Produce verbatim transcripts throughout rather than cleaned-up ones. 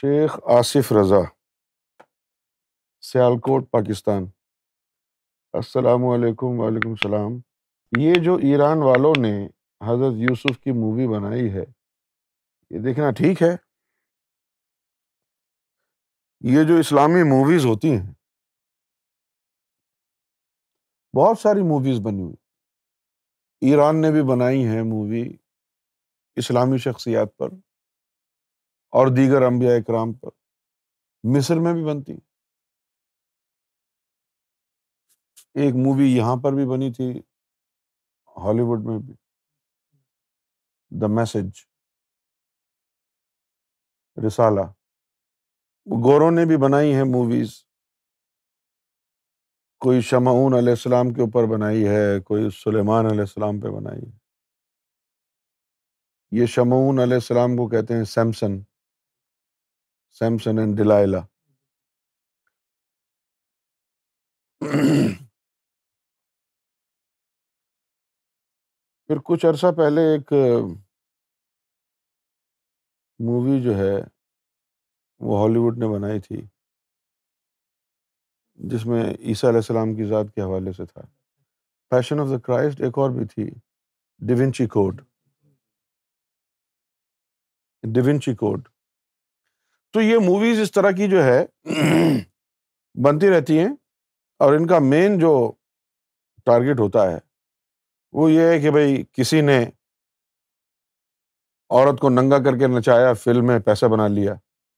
شیخ آصف رضا، سیالکوٹ، پاکستان۔ السلام علیکم۔ وعلیکم السلام۔ یہ جو ایران والوں نے حضرت یوسف کی مووی بنائی ہے، یہ دیکھنا ٹھیک ہے؟ یہ جو اسلامی موویز ہوتی ہیں، بہت ساری موویز بنی ہوئی، ایران نے بھی بنائی ہیں مووی اسلامی شخصیات پر اور دیگر انبیاء اکرام پر، مصر میں بھی بنتی، ایک مووی یہاں پر بھی بنی تھی، ہالی ووڈ میں بھی، دا میسج، رسالہ۔ گوروں نے بھی بنائی ہیں موویز، کوئی شمعون علیہ السلام کے اوپر بنائی ہے، کوئی سلیمان علیہ السلام پہ بنائی ہے۔ یہ شمعون علیہ السلام کو کہتے ہیں سیمسن، سیمسن اینڈ ڈیلائلا۔ پھر کچھ عرصہ پہلے ایک مووی جو ہے وہ ہالی ووڈ نے بنائی تھی، جس میں عیسیٰ علیہ السلام کی ذات کے حوالے سے تھا، پیشن آف دا کرائسٹ۔ ایک اور بھی تھی، ڈیونچی کوڈ، ڈیونچی کوڈ۔ تو یہ موویز اس طرح کی جو ہے بنتی رہتی ہیں، اور ان کا مین جو ٹارگٹ ہوتا ہے وہ یہ ہے کہ بھئی کسی نے عورت کو ننگا کر کے نچایا، فلم میں پیسہ بنا لیا،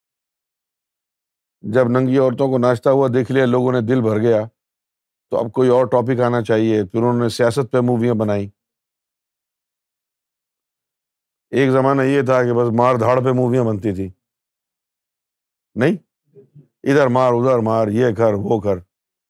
جب ننگی عورتوں کو ناچتا ہوا دیکھ لیا لوگوں نے، دل بھر گیا، تو اب کوئی اور ٹاپک آنا چاہیے، پھر انہوں نے سیاست پہ موویاں بنائی۔ ایک زمانہ یہ تھا کہ بس مار دھاڑ پہ موویاں بنتی تھی، نہیں، ادھر مار ادھر مار، یہ کر وہ کر۔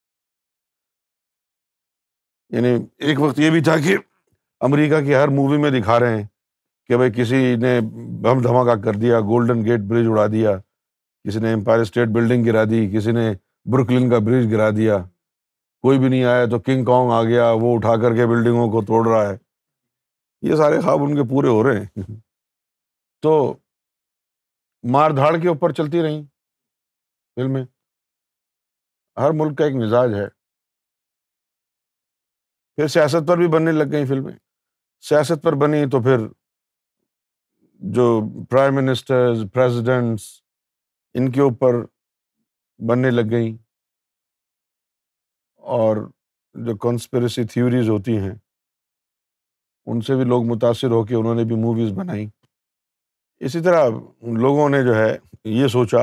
یعنی ایک وقت یہ بھی تھا کہ امریکہ کی ہر مووی میں دکھا رہے ہیں کہ بھئی کسی نے بم دھماکہ کر دیا، گولڈن گیٹ برج اڑا دیا، کسی نے امپائر اسٹیٹ بلڈنگ گرا دی، کسی نے بروکلن کا برج گرا دیا، کوئی بھی نہیں آیا تو کنگ کانگ آ گیا، وہ اٹھا کر کے بلڈنگوں کو توڑ رہا ہے۔ یہ سارے خواب ان کے پورے ہو رہے ہیں۔ تو مار دھاڑ کے اوپر چلتی رہیں فلمیں، ہر ملک کا ایک مزاج ہے۔ پھر سیاست پر بھی بننے لگ گئیں فلمیں، سیاست پر بنی تو پھر جو پرائم منسٹرز، پریزیڈنٹس، ان کے اوپر بننے لگ گئیں، اور جو کانسپریسی تھیوریز ہوتی ہیں ان سے بھی لوگ متاثر ہو کے انہوں نے بھی موویز بنائیں۔ اسی طرح لوگوں نے جو ہے یہ سوچا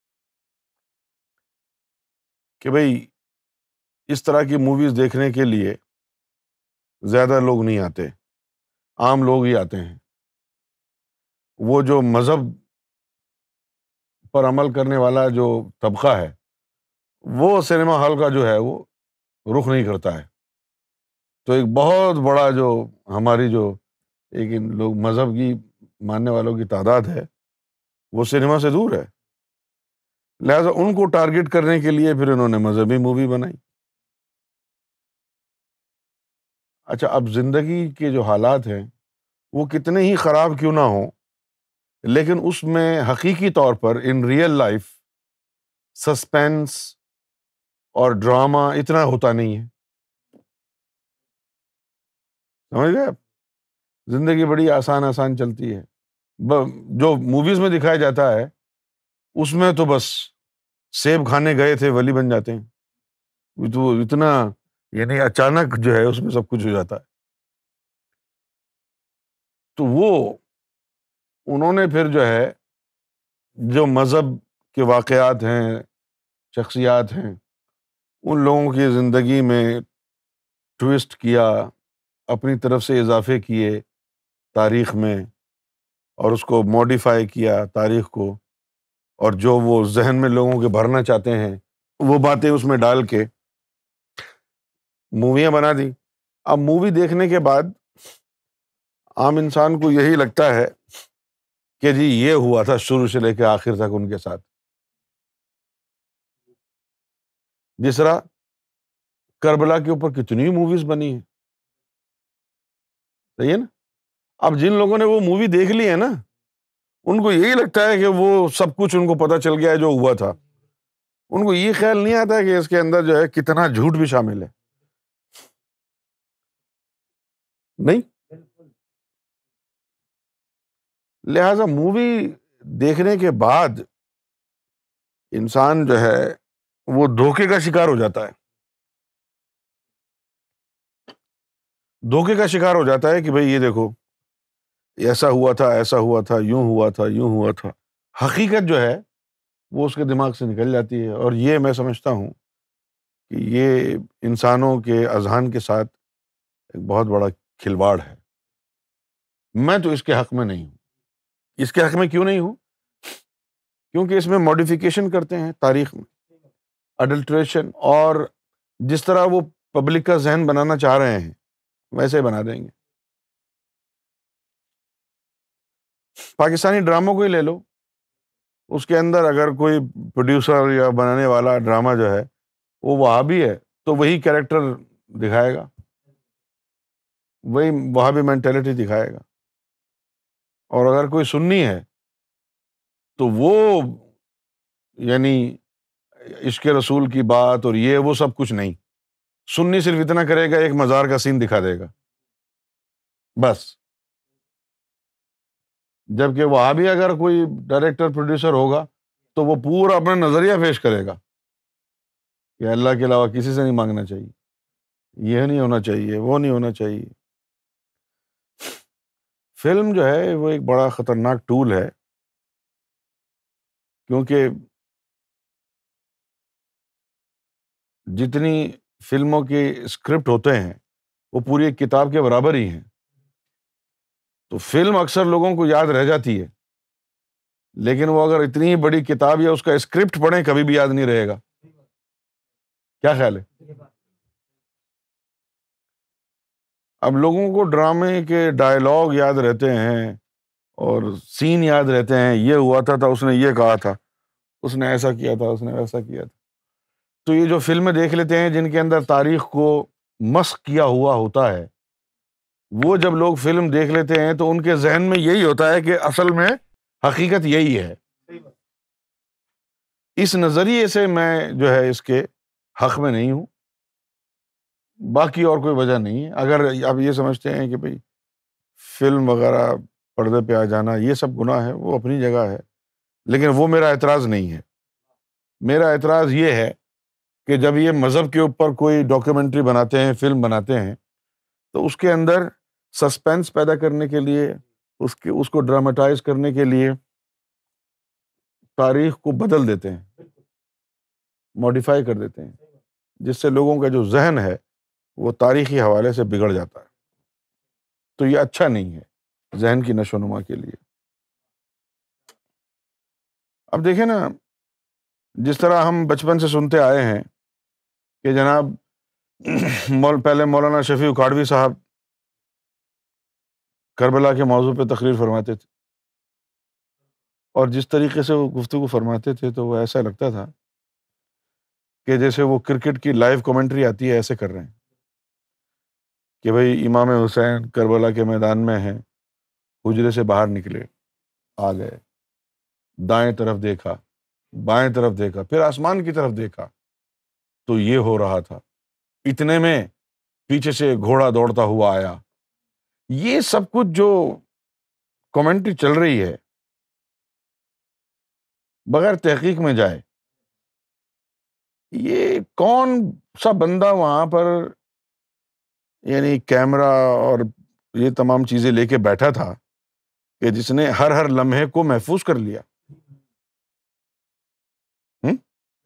کہ بھئی اس طرح کی موویز دیکھنے کے لیے زیادہ لوگ نہیں آتے، عام لوگ ہی آتے ہیں۔ وہ جو مذہب پر عمل کرنے والا جو طبقہ ہے وہ سنیما ہال کا جو ہے وہ رخ نہیں کرتا ہے۔ تو ایک بہت بڑا جو ہماری جو ایک ان لوگ مذہب کی ماننے والوں کی تعداد ہے وہ سنیما سے دور ہے، لہذا ان کو ٹارگٹ کرنے کے لیے پھر انہوں نے مذہبی مووی بنائی۔ اچھا، اب زندگی کے جو حالات ہیں وہ کتنے ہی خراب کیوں نہ ہوں، لیکن اس میں حقیقی طور پر ان ریئل لائف سسپینس اور ڈراما اتنا ہوتا نہیں ہے، سمجھ گئے آپ؟ زندگی بڑی آسان آسان چلتی ہے، جو موویز میں دکھایا جاتا ہے اس میں تو بس سیب کھانے گئے تھے ولی بن جاتے ہیں، تو اتنا یعنی اچانک جو ہے اس میں سب کچھ ہو جاتا ہے۔ تو وہ انہوں نے پھر جو ہے جو مذہب کے واقعات ہیں، شخصیات ہیں، ان لوگوں کی زندگی میں ٹویسٹ کیا، اپنی طرف سے اضافے کیے تاریخ میں، اور اس کو موڈیفائی کیا تاریخ کو، اور جو وہ ذہن میں لوگوں کے بھرنا چاہتے ہیں وہ باتیں اس میں ڈال کے موویاں بنا دی۔ اب مووی دیکھنے کے بعد عام انسان کو یہی لگتا ہے کہ جی یہ ہوا تھا شروع سے لے کے آخر تک ان کے ساتھ، جس طرح کربلا کے اوپر کتنی موویز بنی ہیں، صحیح ہے نا؟ اب جن لوگوں نے وہ مووی دیکھ لی ہے نا، ان کو یہی لگتا ہے کہ وہ سب کچھ ان کو پتہ چل گیا ہے جو ہوا تھا. ان کو یہ خیال نہیں آتا کہ اس کے اندر جو ہے کتنا جھوٹ بھی شامل ہے. نہیں. لہذا مووی دیکھنے کے بعد انسان جو ہے وہ دھوکے کا شکار ہو جاتا ہے. دھوکے کا شکار ہو جاتا ہے کہ بھئی یہ دیکھو ایسا ہوا تھا, ایسا ہوا تھا, یوں ہوا تھا, یوں ہوا تھا. حقیقت جو ہے وہ اس کے دماغ سے نکل جاتی ہے. اور یہ میں سمجھتا ہوں کہ یہ انسانوں کے اذہان کے ساتھ ایک بہت بڑا کھلواڑ ہے. میں تو اس کے حق میں نہیں ہوں. اس کے حق میں کیوں نہیں ہوں؟ کیونکہ اس میں ماڈیفیکیشن کرتے ہیں تاریخ میں, اڈلٹریشن, اور جس طرح وہ پبلک کا ذہن بنانا چاہ رہے ہیں ویسے بنا دیں گے. پاکستانی ڈراموں کو ہی لے لو, اس کے اندر اگر کوئی پروڈیوسر یا بنانے والا ڈرامہ جو ہے وہ وہابی ہے تو وہی کیریکٹر دکھائے گا, وہی وہابی مینٹیلٹی دکھائے گا. اور اگر کوئی سنی ہے تو وہ یعنی عشق رسول کی بات اور یہ وہ سب کچھ نہیں. سنی صرف اتنا کرے گا ایک مزار کا سین دکھا دے گا بس. جبکہ وہاں بھی اگر کوئی ڈائریکٹر پروڈیوسر ہوگا تو وہ پورا اپنا نظریہ پیش کرے گا کہ اللہ کے علاوہ کسی سے نہیں مانگنا چاہیے, یہ نہیں ہونا چاہیے, وہ نہیں ہونا چاہیے. فلم جو ہے وہ ایک بڑا خطرناک ٹول ہے, کیونکہ جتنی فلموں کے اسکرپٹ ہوتے ہیں وہ پوری ایک کتاب کے برابر ہی ہیں. تو فلم اکثر لوگوں کو یاد رہ جاتی ہے, لیکن وہ اگر اتنی ہی بڑی کتاب یا اس کا اسکرپٹ پڑھیں کبھی بھی یاد نہیں رہے گا. کیا خیال ہے؟ اب لوگوں کو ڈرامے کے ڈائلاگ یاد رہتے ہیں اور سین یاد رہتے ہیں, یہ ہوا تھا تھا اس نے یہ کہا تھا, اس نے ایسا کیا تھا, اس نے ویسا کیا تھا. تو یہ جو فلمیں دیکھ لیتے ہیں جن کے اندر تاریخ کو مسخ کیا ہوا ہوتا ہے, وہ جب لوگ فلم دیکھ لیتے ہیں تو ان کے ذہن میں یہی ہوتا ہے کہ اصل میں حقیقت یہی ہے. اس نظریے سے میں جو ہے اس کے حق میں نہیں ہوں, باقی اور کوئی وجہ نہیں ہے. اگر آپ یہ سمجھتے ہیں کہ بھئی فلم وغیرہ پردے پہ آ جانا یہ سب گناہ ہے, وہ اپنی جگہ ہے, لیکن وہ میرا اعتراض نہیں ہے. میرا اعتراض یہ ہے کہ جب یہ مذہب کے اوپر کوئی ڈاکیومنٹری بناتے ہیں, فلم بناتے ہیں, تو اس کے اندر سسپینس پیدا کرنے کے لیے, اس کے اس کو ڈراماٹائز کرنے کے لیے تاریخ کو بدل دیتے ہیں, ماڈیفائی کر دیتے ہیں, جس سے لوگوں کا جو ذہن ہے وہ تاریخی حوالے سے بگڑ جاتا ہے. تو یہ اچھا نہیں ہے ذہن کی نشو و نما کے لیے. اب دیکھیں نا, جس طرح ہم بچپن سے سنتے آئے ہیں کہ جناب مول پہلے مولانا شفیع اکاڑوی صاحب کربلا کے موضوع پہ تقریر فرماتے تھے, اور جس طریقے سے وہ گفتگو فرماتے تھے تو وہ ایسا لگتا تھا کہ جیسے وہ کرکٹ کی لائیو کمنٹری آتی ہے ایسے کر رہے ہیں کہ بھئی امام حسین کربلا کے میدان میں ہیں, حجرے سے باہر نکلے, آ گئے, دائیں طرف دیکھا, بائیں طرف دیکھا, پھر آسمان کی طرف دیکھا تو یہ ہو رہا تھا, اتنے میں پیچھے سے گھوڑا دوڑتا ہوا آیا. یہ سب کچھ جو کمنٹری چل رہی ہے بغیر تحقیق میں جائے, یہ کون سا بندہ وہاں پر یعنی کیمرہ اور یہ تمام چیزیں لے کے بیٹھا تھا کہ جس نے ہر ہر لمحے کو محفوظ کر لیا. ہم؟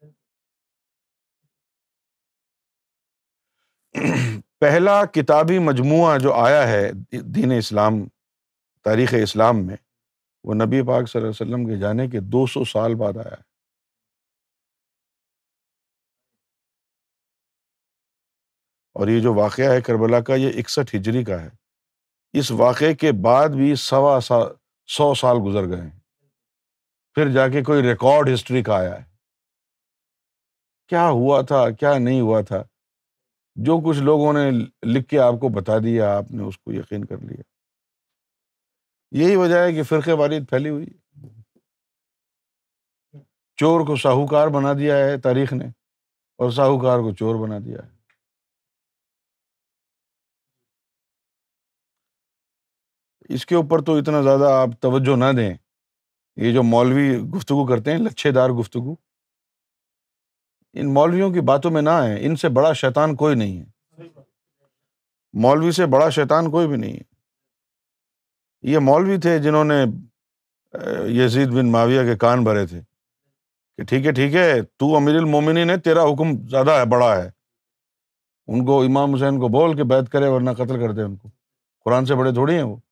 پہلا کتابی مجموعہ جو آیا ہے دین اسلام, تاریخ اسلام میں, وہ نبی پاک صلی اللہ علیہ وسلم کے جانے کے دو سو سال بعد آیا ہے. اور یہ جو واقعہ ہے کربلا کا یہ اکسٹھ ہجری کا ہے. اس واقعے کے بعد بھی سوا سا سو سال گزر گئے ہیں, پھر جا کے کوئی ریکارڈ ہسٹری کا آیا ہے. کیا ہوا تھا کیا نہیں ہوا تھا, جو کچھ لوگوں نے لکھ کے آپ کو بتا دیا, آپ نے اس کو یقین کر لیا. یہی وجہ ہے کہ فرقے واریت پھیلی ہوئی. چور کو ساہوکار بنا دیا ہے تاریخ نے، اور ساہوکار کو چور بنا دیا ہے۔ اس کے اوپر تو اتنا زیادہ آپ توجہ نہ دیں، یہ جو مولوی گفتگو کرتے ہیں لچھے دار گفتگو، ان مولویوں کی باتوں میں نہ آئیں، ان سے بڑا شیطان کوئی نہیں ہے، مولوی سے بڑا شیطان کوئی بھی نہیں ہے۔ یہ مولوی تھے جنہوں نے یزید بن معاویہ کے کان بھرے تھے کہ ٹھیک ہے ٹھیک ہے تو امیر المومنین ہے، تیرا حکم زیادہ ہے، بڑا ہے، ان کو امام حسین کو بول کے بیعت کرے ورنہ قتل کر دے ان کو، قرآن سے بڑے تھوڑی ہیں وہ۔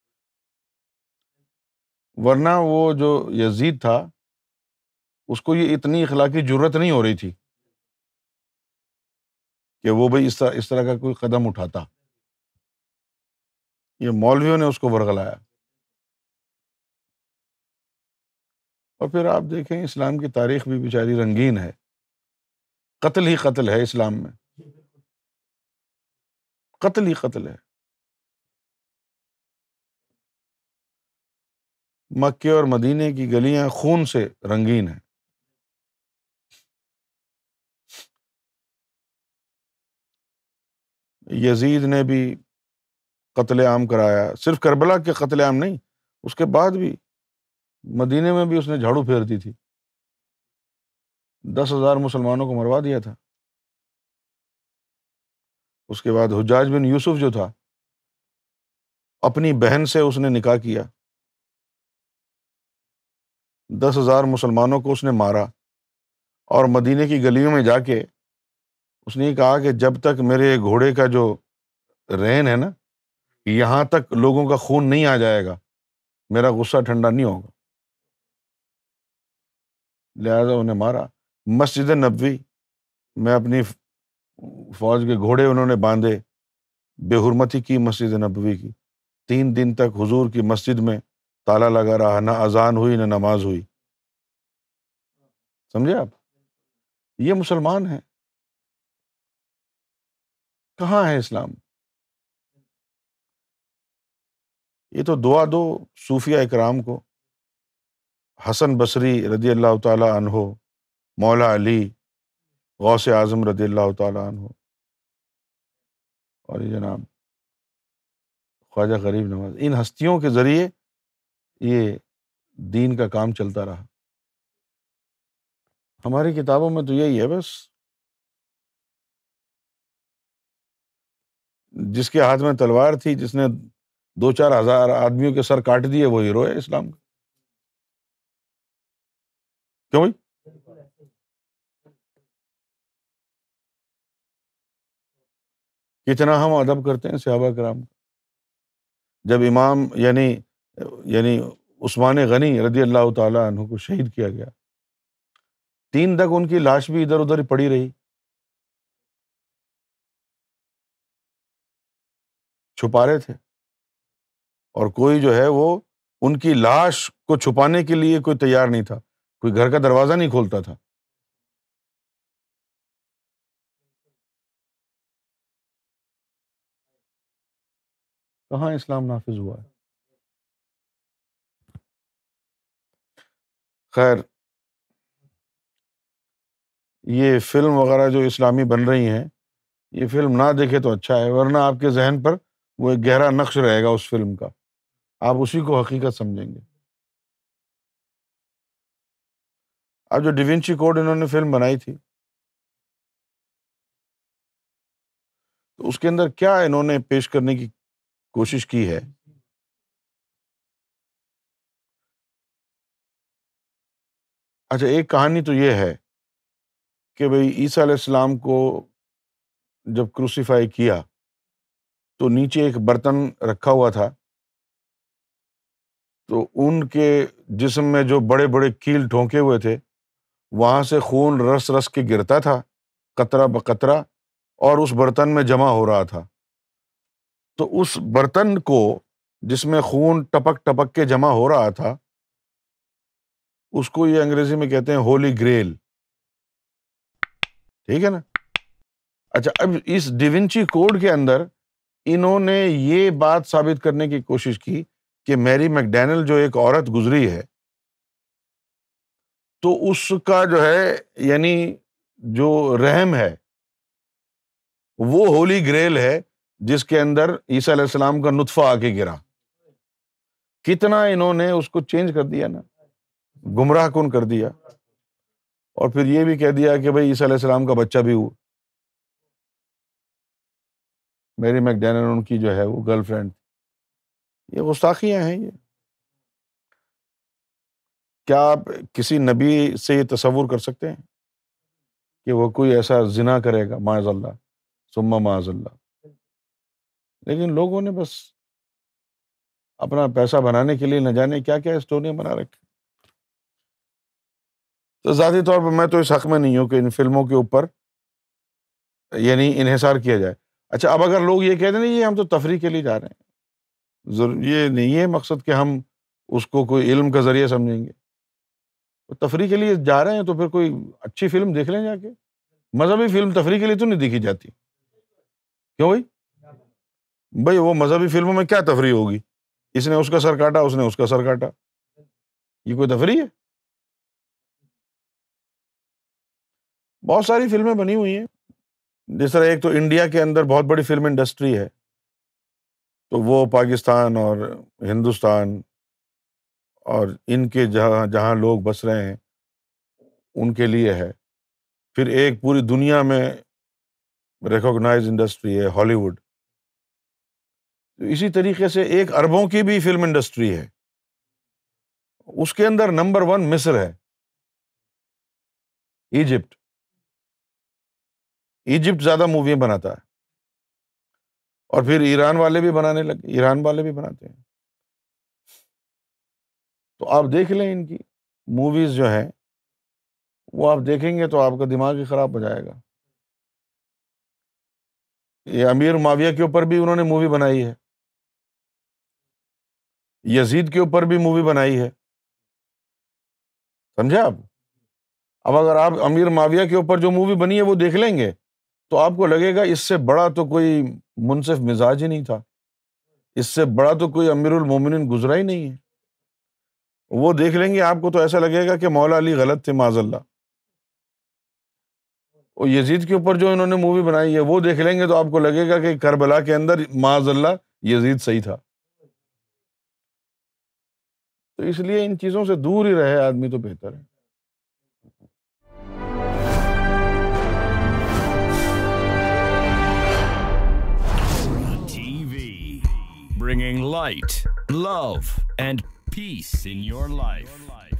ورنہ وہ جو یزید تھا اس کو یہ اتنی اخلاقی جرت نہیں ہو رہی تھی کہ وہ بھئی اس طرح اس طرح کا کوئی قدم اٹھاتا، یہ مولویوں نے اس کو ورغلایا۔ اور پھر آپ دیکھیں اسلام کی تاریخ بھی بیچاری رنگین ہے، قتل ہی قتل ہے اسلام میں، قتل ہی قتل ہے۔ مکے اور مدینے کی گلیاں خون سے رنگین ہیں۔ یزید نے بھی قتل عام کرایا، صرف کربلا کے قتل عام نہیں، اس کے بعد بھی مدینے میں بھی اس نے جھاڑو پھیر دی تھی، دس ہزار مسلمانوں کو مروا دیا تھا۔ اس کے بعد حجاج بن یوسف جو تھا، اپنی بہن سے اس نے نکاح کیا، دس ہزار مسلمانوں کو اس نے مارا، اور مدینے کی گلیوں میں جا کے اس نے کہا کہ جب تک میرے گھوڑے کا جو رین ہے نا، یہاں تک لوگوں کا خون نہیں آ جائے گا، میرا غصہ ٹھنڈا نہیں ہوگا، لہذا انہیں مارا۔ مسجد نبوی میں اپنی فوج کے گھوڑے انہوں نے باندھے، بے حرمتی کی مسجد نبوی کی، تین دن تک حضور کی مسجد میں تالا لگا رہا، نہ اذان ہوئی نہ نماز ہوئی۔ سمجھے آپ؟ یہ مسلمان ہیں، کہاں ہے اسلام؟ یہ تو دعا دو صوفیہ اکرام کو، حسن بصری رضی اللہ تعالی عنہ، مولا علی، غوث اعظم رضی اللہ تعالی عنہ، اور یہ جناب خواجہ غریب نواز، ان ہستیوں کے ذریعے یہ دین کا کام چلتا رہا۔ ہماری کتابوں میں تو یہی ہے بس، جس کے ہاتھ میں تلوار تھی، جس نے دو چار ہزار آدمیوں کے سر کاٹ دیے، وہ ہیرو ہے اسلام کا۔ کیوں بھائی؟ کتنا ہم ادب کرتے ہیں صحابہ کرام کا۔ جب امام یعنی یعنی عثمان غنی رضی اللہ تعالیٰ عنہ کو شہید کیا گیا، تین تک ان کی لاش بھی ادھر ادھر پڑی رہی، چھپا رہے تھے، اور کوئی جو ہے وہ ان کی لاش کو چھپانے کے لیے کوئی تیار نہیں تھا، کوئی گھر کا دروازہ نہیں کھولتا تھا۔ کہاں اسلام نافذ ہوا ہے؟ خیر، یہ فلم وغیرہ جو اسلامی بن رہی ہیں، یہ فلم نہ دیکھے تو اچھا ہے، ورنہ آپ کے ذہن پر وہ ایک گہرا نقش رہے گا اس فلم کا، آپ اسی کو حقیقت سمجھیں گے۔ اب جو ڈیونچی کوڈ انہوں نے فلم بنائی تھی، تو اس کے اندر کیا انہوں نے پیش کرنے کی کوشش کی ہے؟ اچھا، ایک کہانی تو یہ ہے کہ بھئی عیسیٰ علیہ السلام کو جب کروسیفائی کیا تو نیچے ایک برتن رکھا ہوا تھا، تو ان کے جسم میں جو بڑے بڑے کیل ٹھونکے ہوئے تھے، وہاں سے خون رس رس کے گرتا تھا، قطرہ بقطرہ، اور اس برتن میں جمع ہو رہا تھا۔ تو اس برتن کو جس میں خون ٹپک ٹپک کے جمع ہو رہا تھا، اس کو یہ انگریزی میں کہتے ہیں ہولی گریل، ٹھیک ہے نا؟ اچھا، اب اس ڈیونچی کوڈ کے اندر انہوں نے یہ بات ثابت کرنے کی کوشش کی کہ میری میکڈینل جو ایک عورت گزری ہے، تو اس کا جو ہے یعنی جو رحم ہے وہ ہولی گریل ہے جس کے اندر عیسیٰ علیہ السلام کا نطفہ آ کے گرا. کتنا انہوں نے اس کو چینج کر دیا نا، گمراہ کن کر دیا. اور پھر یہ بھی کہہ دیا کہ بھئی عیسیٰ علیہ السلام کا بچہ بھی ہوا. میری میکڈینل ان کی جو ہے وہ گرل فرینڈ. یہ گستاخیاں ہیں. یہ کیا آپ کسی نبی سے یہ تصور کر سکتے ہیں کہ وہ کوئی ایسا زنا کرے گا؟ معاذ اللہ ثم معاذ اللہ. لیکن لوگوں نے بس اپنا پیسہ بنانے کے لیے نہ جانے کیا کیا اسٹوریاں بنا رکھی. تو ذاتی طور پر میں تو اس حق میں نہیں ہوں کہ ان فلموں کے اوپر یعنی انحصار کیا جائے. اچھا، اب اگر لوگ یہ کہتے ہیں یہ ہم تو تفریح کے لیے جا رہے ہیں، ضرور یہ نہیں ہے مقصد کہ ہم اس کو کوئی علم کا ذریعہ سمجھیں گے. تو تفریح کے لیے جا رہے ہیں تو پھر کوئی اچھی فلم دیکھ لیں جا کے. مذہبی فلم تفریح کے لیے تو نہیں دیکھی جاتی. کیوں بھائی؟ بھائی وہ مذہبی فلموں میں کیا تفریح ہوگی؟ اس نے اس کا سر کاٹا، اس نے اس کا سر کاٹا، یہ کوئی تفریح ہے؟ بہت ساری فلمیں بنی ہوئی ہیں. جس طرح ایک تو انڈیا کے اندر بہت بڑی فلم انڈسٹری ہے، تو وہ پاکستان اور ہندوستان اور ان کے جہاں جہاں لوگ بس رہے ہیں ان کے لیے ہے. پھر ایک پوری دنیا میں ریکوگنائز انڈسٹری ہے ہالی ووڈ. اسی طریقے سے ایک اربوں کی بھی فلم انڈسٹری ہے، اس کے اندر نمبر ون مصر ہے، ایجپٹ. ایجپٹ زیادہ موویاں بناتا ہے. اور پھر ایران والے بھی بنانے لگے، ایران والے بھی بناتے ہیں. تو آپ دیکھ لیں ان کی موویز جو ہیں وہ آپ دیکھیں گے تو آپ کا دماغ ہی خراب ہو جائے گا. یہ امیر معاویہ کے اوپر بھی انہوں نے مووی بنائی ہے، یزید کے اوپر بھی مووی بنائی ہے. سمجھے آپ؟ اب اگر آپ امیر معاویہ کے اوپر جو مووی بنی ہے وہ دیکھ لیں گے تو آپ کو لگے گا اس سے بڑا تو کوئی منصف مزاج ہی نہیں تھا، اس سے بڑا تو کوئی امیر المومنین گزرا ہی نہیں ہے. وہ دیکھ لیں گے آپ کو تو ایسا لگے گا کہ مولا علی غلط تھے معاذ اللہ. اور یزید کے اوپر جو انہوں نے مووی بنائی ہے وہ دیکھ لیں گے تو آپ کو لگے گا کہ کربلا کے اندر معاذ اللہ یزید صحیح تھا. تو اس لیے ان چیزوں سے دور ہی رہے آدمی تو بہتر ہے. Bringing light, love, and peace in your life.